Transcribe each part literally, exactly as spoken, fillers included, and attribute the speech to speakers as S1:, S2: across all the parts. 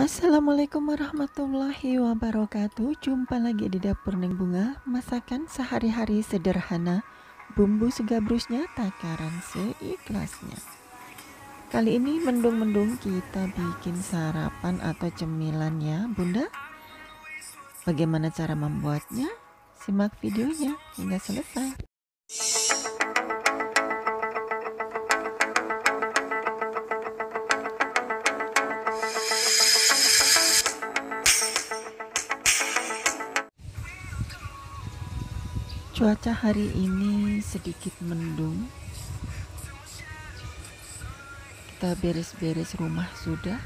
S1: Assalamualaikum warahmatullahi wabarakatuh. Jumpa lagi di dapur Neng Bunga. Masakan sehari-hari sederhana, bumbu segabrusnya, takaran seikhlasnya. Kali ini mendung-mendung kita bikin sarapan atau cemilan ya Bunda. Bagaimana cara membuatnya? Simak videonya hingga selesai. Cuaca hari ini sedikit mendung. Kita beres-beres rumah sudah.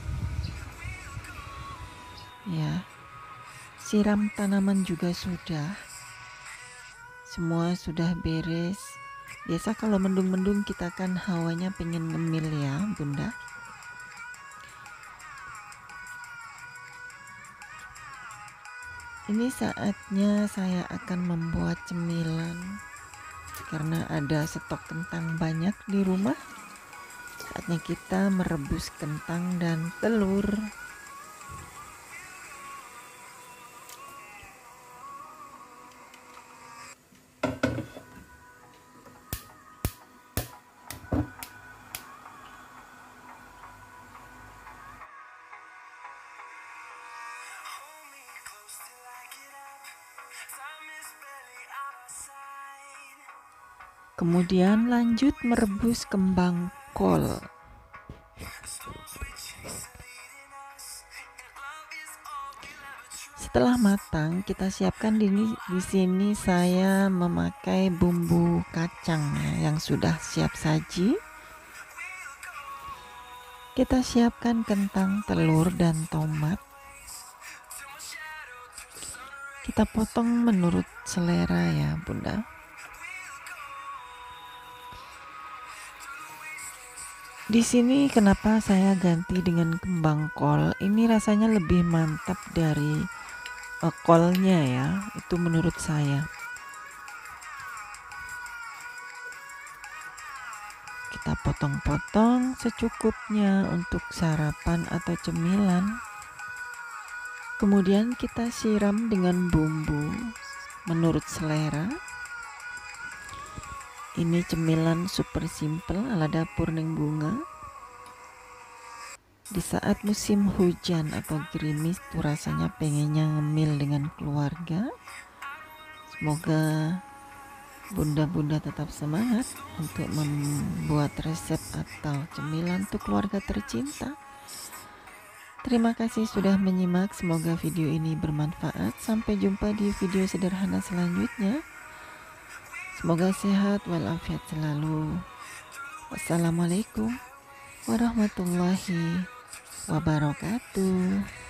S1: Ya. Siram tanaman juga sudah. Semua sudah beres. Biasa kalau mendung-mendung kita kan hawanya pengen ngemil ya, Bunda. Ini saatnya saya akan membuat cemilan karena ada stok kentang banyak di rumah. Saatnya kita merebus kentang dan telur. Kemudian lanjut merebus kembang kol. Setelah matang, kita siapkan di, di sini saya memakai bumbu kacang ya, yang sudah siap saji. Kita siapkan kentang, telur, dan tomat. Kita potong menurut selera ya, Bunda. Di sini kenapa saya ganti dengan kembang kol? Ini rasanya lebih mantap dari uh, kolnya ya, itu menurut saya. Kita potong-potong secukupnya untuk sarapan atau cemilan. Kemudian kita siram dengan bumbu menurut selera. Ini cemilan super simple ala dapur Neng Bunga. Di saat musim hujan atau gerimis tuh rasanya pengennya ngemil dengan keluarga. Semoga bunda-bunda tetap semangat untuk membuat resep atau cemilan untuk keluarga tercinta. Terima kasih sudah menyimak. Semoga video ini bermanfaat. Sampai jumpa di video sederhana selanjutnya. Semoga sehat walafiat selalu. Wassalamualaikum warahmatullahi wabarakatuh.